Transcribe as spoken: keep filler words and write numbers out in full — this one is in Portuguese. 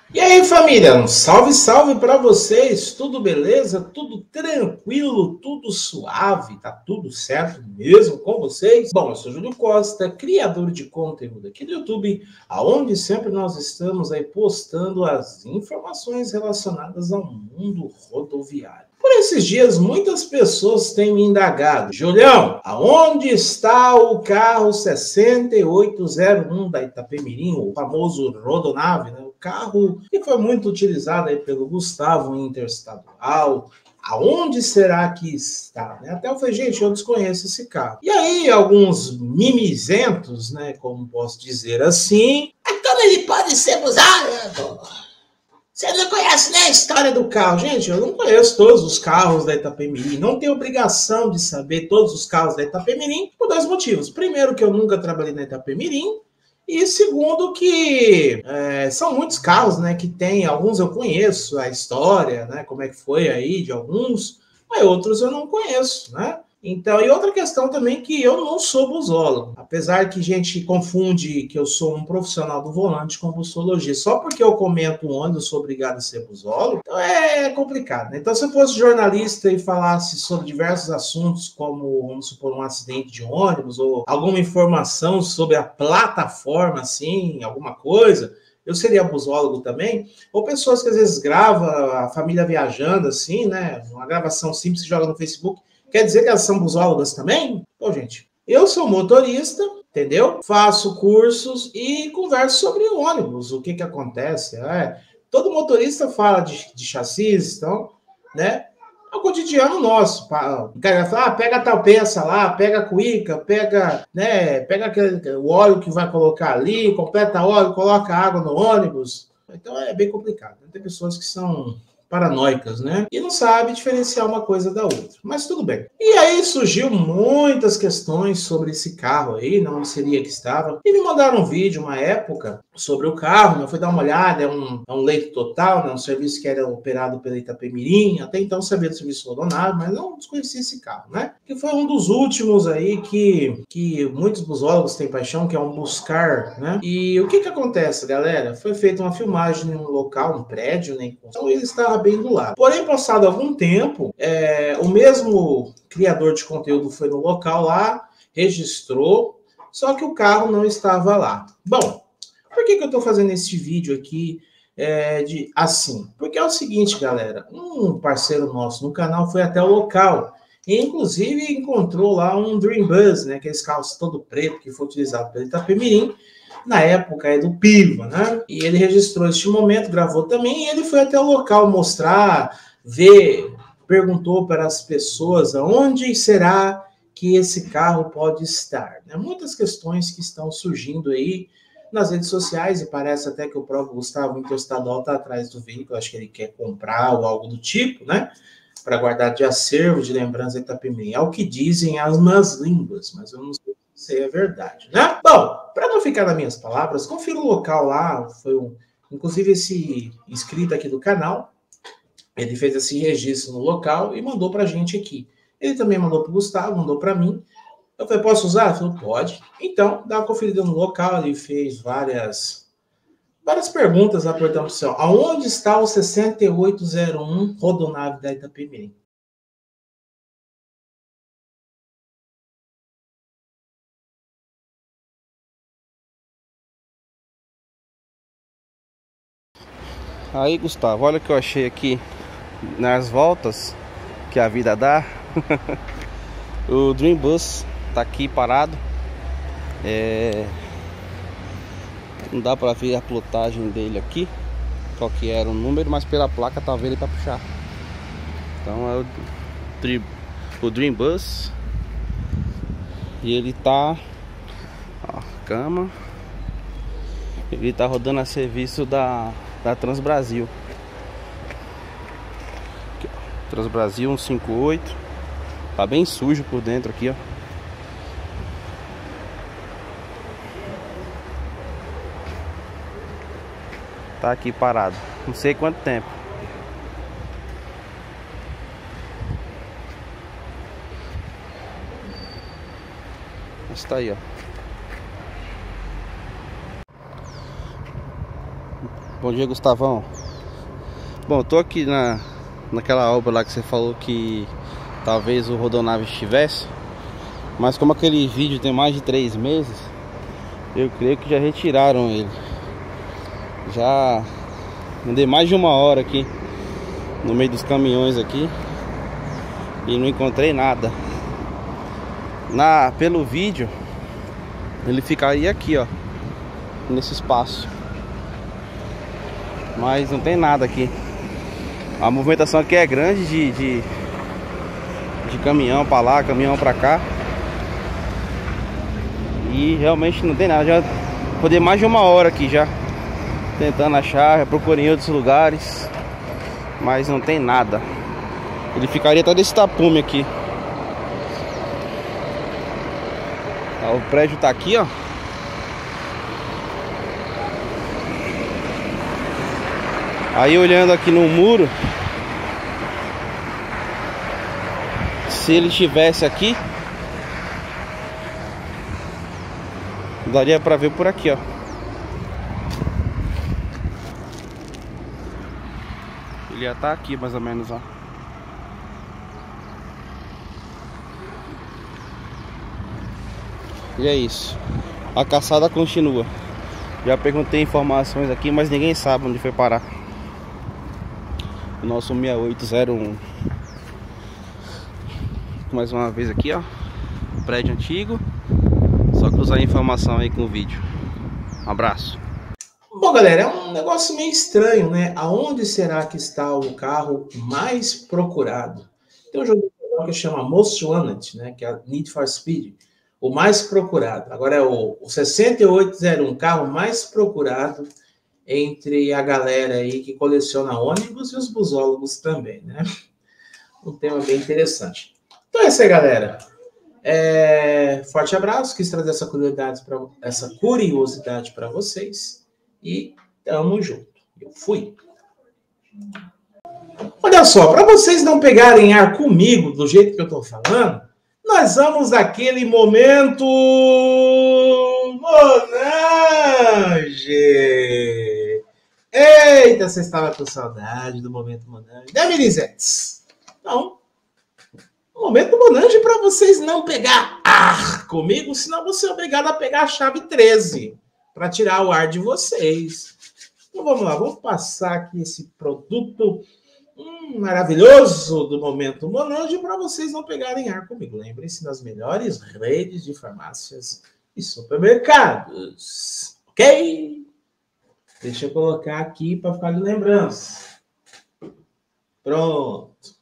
E aí, família, um salve, salve para vocês, tudo beleza? Tudo tranquilo, tudo suave, tá tudo certo mesmo com vocês? Bom, eu sou Júlio Costa, criador de conteúdo aqui do YouTube, aonde sempre nós estamos aí postando as informações relacionadas ao mundo rodoviário. Por esses dias, muitas pessoas têm me indagado: Julião, aonde está o carro sessenta e oito zero um da Itapemirim, o famoso Rodonave, né? O carro que foi muito utilizado aí pelo Gustavo Interestadual. Aonde será que está? Até eu falei, gente, eu desconheço esse carro. E aí, alguns mimizentos, né, como posso dizer assim, como ele pode ser usado? Você não conhece nem a história do carro. Gente, eu não conheço todos os carros da Itapemirim. Não tenho obrigação de saber todos os carros da Itapemirim por dois motivos. Primeiro, que eu nunca trabalhei na Itapemirim. E segundo, que é, são muitos carros, né, que tem. Alguns eu conheço a história, né, como é que foi aí de alguns, mas outros eu não conheço, né? Então, e outra questão também que eu não sou busólogo. Apesar que a gente confunde que eu sou um profissional do volante com busologia. Só porque eu comento um ônibus, eu sou obrigado a ser busólogo. Então é complicado, né? Então, se eu fosse jornalista e falasse sobre diversos assuntos, como, vamos supor, um acidente de ônibus, ou alguma informação sobre a plataforma, assim, alguma coisa, eu seria busólogo também. Ou pessoas que às vezes gravam a família viajando, assim, né? Uma gravação simples que joga no Facebook. Quer dizer que elas são busólogas também? Pô, gente, eu sou motorista, entendeu? Faço cursos e converso sobre ônibus, o que que acontece. É, todo motorista fala de, de chassis, então, né? É o cotidiano nosso. O cara fala, ah, pega tal peça lá, pega a cuíca, pega, né, pega aquele, o óleo que vai colocar ali, completa óleo, coloca água no ônibus. Então é bem complicado. Tem pessoas que são paranoicas, né? E não sabe diferenciar uma coisa da outra. Mas tudo bem. E aí surgiu muitas questões sobre esse carro aí, não seria que estava. E me mandaram um vídeo, uma época, sobre o carro. Eu fui dar uma olhada, é um, é um leito total, né? Um serviço que era operado pela Itapemirim. Até então sabia do serviço Rodonave, mas não desconhecia esse carro, né? Que foi um dos últimos aí que, que muitos busólogos têm paixão, que é um buscar, né? E o que que acontece, galera? Foi feita uma filmagem em um local, um prédio, né? Então ele estava bem do lado. Porém, passado algum tempo, é, o mesmo criador de conteúdo foi no local lá, registrou, só que o carro não estava lá. Bom, por que que eu estou fazendo esse vídeo aqui é, de, assim? Porque é o seguinte, galera, um parceiro nosso no canal foi até o local e, inclusive, encontrou lá um Dream Bus, né, aqueles carros todo preto que foi utilizado pelo Itapemirim, na época é do Piva, né? E ele registrou este momento, gravou também, e ele foi até o local mostrar, ver, perguntou para as pessoas aonde será que esse carro pode estar, né? Muitas questões que estão surgindo aí nas redes sociais, e parece até que o próprio Gustavo Interestadual está atrás do veículo, acho que ele quer comprar ou algo do tipo, né? Para guardar de acervo, de lembrança de Itapemirim. É o que dizem as más línguas, mas eu não sei se é verdade, né? Bom, para não ficar nas minhas palavras, confira o local lá, foi um, inclusive esse inscrito aqui do canal, ele fez esse registro no local e mandou para a gente aqui. Ele também mandou para o Gustavo, mandou para mim. Eu falei, posso usar? Ele falou, pode. Então, dá uma conferida no local, ele fez várias, várias perguntas lá, portanto, assim, aonde está o sessenta e oito zero um Rodonave da Itapemirim? Aí, Gustavo, olha o que eu achei aqui nas voltas que a vida dá. O Dream Bus tá aqui parado. É... Não dá pra ver a plotagem dele aqui, qual que era o número, mas pela placa tá vendo ele pra puxar. Então é o Dream, o Dream Bus. E ele tá, ó, cama. Ele tá rodando a serviço da da Transbrasil. Aqui, ó, Transbrasil cento e cinquenta e oito. Tá bem sujo por dentro aqui, ó. Tá aqui parado, não sei quanto tempo. Mas tá aí, ó. Bom dia, Gustavão. Bom, eu tô aqui na, naquela obra lá que você falou que talvez o Rodonave estivesse. Mas como aquele vídeo tem mais de três meses, eu creio que já retiraram ele. Já andei mais de uma hora aqui no meio dos caminhões aqui e não encontrei nada. Na, pelo vídeo, ele ficaria aqui, ó, nesse espaço. Mas não tem nada aqui. A movimentação aqui é grande de, de, de caminhão pra lá, caminhão pra cá. E realmente não tem nada. Já rodei mais de uma hora aqui já tentando achar, já procurei em outros lugares, mas não tem nada. Ele ficaria até desse tapume aqui. O prédio tá aqui, ó. Aí olhando aqui no muro, se ele estivesse aqui, daria pra ver por aqui, ó. Ele ia estar aqui mais ou menos, ó. E é isso. A caçada continua. Já perguntei informações aqui, mas ninguém sabe onde foi parar o nosso seis oito zero um. Mais uma vez aqui, ó. Prédio antigo. Só cruzar a informação aí com o vídeo. Um abraço. Bom, galera, é um negócio meio estranho, né? Aonde será que está o carro mais procurado? Tem um jogo que chama Most Wanted, né? Que é Need for Speed. O mais procurado. Agora é o, o sessenta e oito zero um, carro mais procurado entre a galera aí que coleciona ônibus e os busólogos também, né? Um tema bem interessante. Então é isso aí, galera. É, forte abraço, quis trazer essa curiosidade para essa curiosidade para vocês e tamo junto. Eu fui. Olha só, para vocês não pegarem ar comigo do jeito que eu tô falando, nós vamos naquele momento Monange. Eita, você estava com saudade do momento Monange, né, Minizetes? Então, o momento Monange para vocês não pegar ar comigo, senão você é obrigado a pegar a chave treze para tirar o ar de vocês. Então vamos lá, vamos passar aqui esse produto hum, maravilhoso do momento Monange para vocês não pegarem ar comigo. Lembrem-se das melhores redes de farmácias e supermercados, ok? Deixa eu colocar aqui para ficar de lembrança. Pronto.